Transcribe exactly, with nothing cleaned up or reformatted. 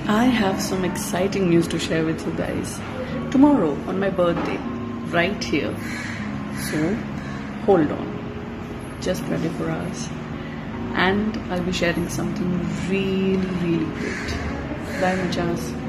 I have some exciting news to share with you guys. Tomorrow on my birthday, right here. So, hold on. Just twenty-four hours. And I'll be sharing something really, really great. Bye, muchas.